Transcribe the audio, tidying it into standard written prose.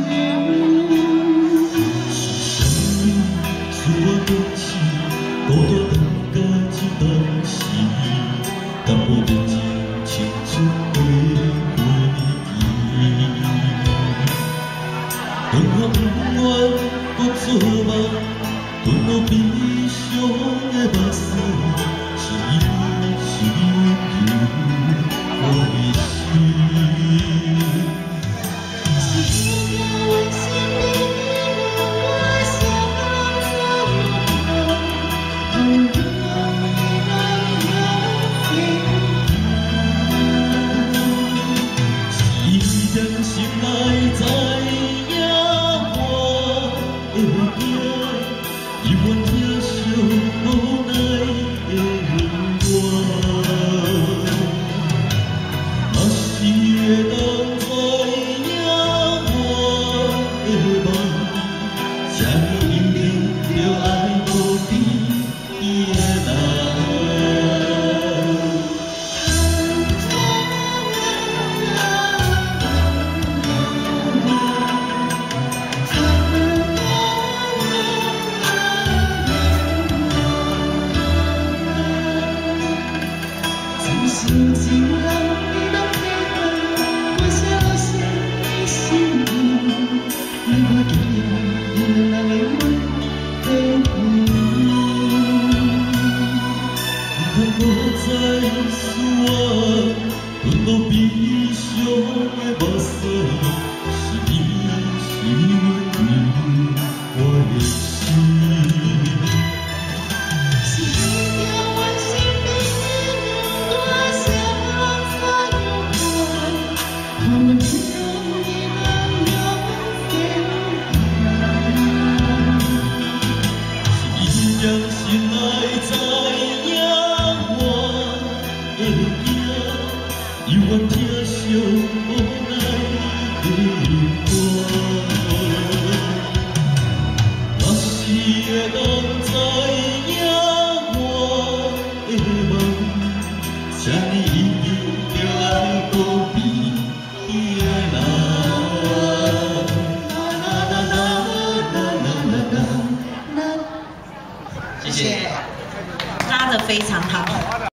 敢无认真青春的回忆？长路不愿搁做梦，长路悲伤的目屎，是因我的心。 心内知影我会惊，永远听伤无奈的我，若是会当知影我的梦，这么认定着爱无边的人。 心情人拢体会，我相信你心意。你我记得人的阮的回忆，不通无再思我，吞落悲伤的目屎，是因我的心。 让心内知影我会惊，永远听伤无奈的歌。若是会当知影我的梦，这么依旧着爱无边的人。 谢谢，拉得非常好。